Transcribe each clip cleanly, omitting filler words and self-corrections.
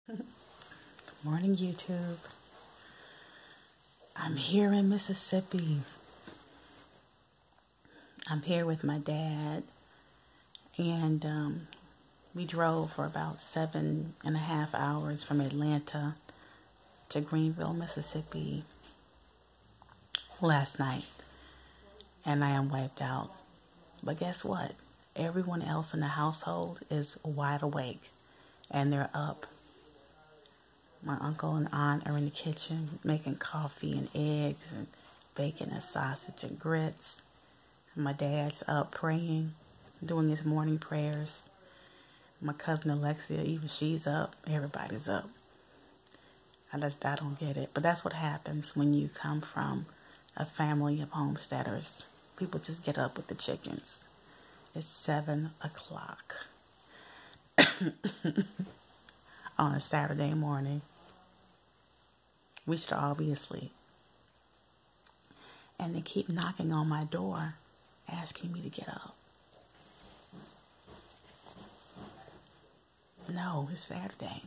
Good morning, YouTube. I'm here in Mississippi. I'm here with my dad, and we drove for about 7.5 hours from Atlanta to Greenville, Mississippi last night, and I am wiped out. But guess what? Everyone else in the household is wide awake, and they're up. My uncle and aunt are in the kitchen making coffee and eggs and bacon and sausage and grits. My dad's up praying, doing his morning prayers. My cousin Alexia, even she's up. Everybody's up. I don't get it. But that's what happens when you come from a family of homesteaders. People just get up with the chickens. It's 7 o'clock on a Saturday morning. We should all be asleep. And they keep knocking on my door, asking me to get up. No, it's Saturday.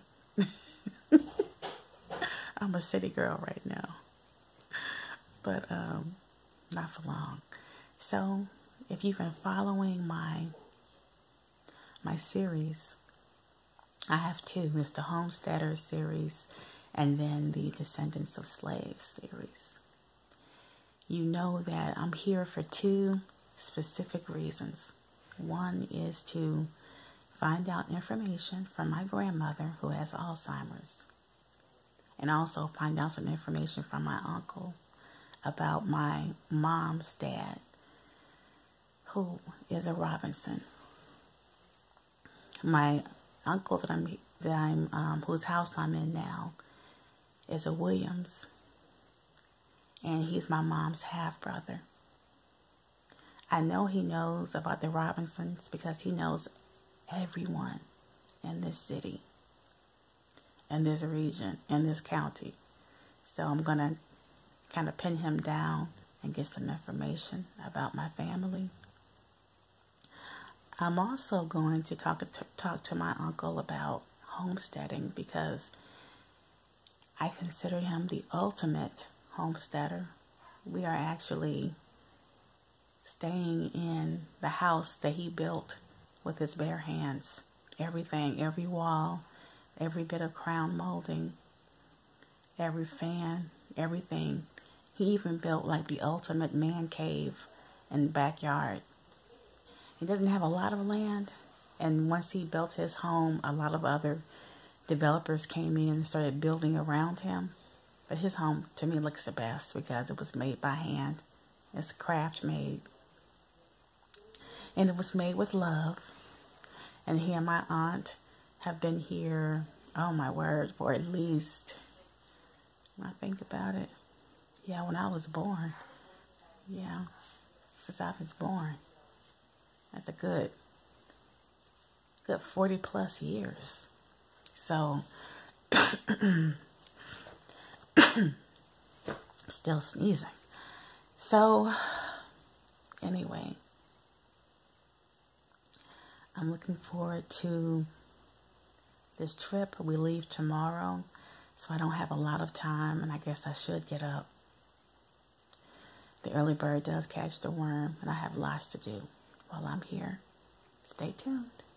I'm a city girl right now. But not for long. So if you've been following my series, I have two. It's the Homesteader series and then the Descendants of Slaves series. You know that I'm here for two specific reasons. One is to find out information from my grandmother who has Alzheimer's, and also find out some information from my uncle about my mom's dad, who is a Robinson. My uncle whose house I'm in now is a Williams, and he's my mom's half-brother. I know he knows about the Robinsons because he knows everyone in this city, in this region, in this county. So I'm going to kind of pin him down and get some information about my family. I'm also going to talk to my uncle about homesteading because I consider him the ultimate homesteader. We are actually staying in the house that he built with his bare hands. Everything, every wall, every bit of crown molding, every fan, everything. He even built like the ultimate man cave in the backyard. He doesn't have a lot of land, and once he built his home, a lot of other developers came in and started building around him. But his home, to me, looks the best because it was made by hand. It's craft made. And it was made with love. And he and my aunt have been here, oh my word, for at least, when I think about it, yeah, when I was born. Yeah, since I was born. That's a good 40 plus years. So, still sneezing. So, anyway, I'm looking forward to this trip. We leave tomorrow, so I don't have a lot of time, and I guess I should get up. The early bird does catch the worm, and I have lots to do while I'm here. Stay tuned.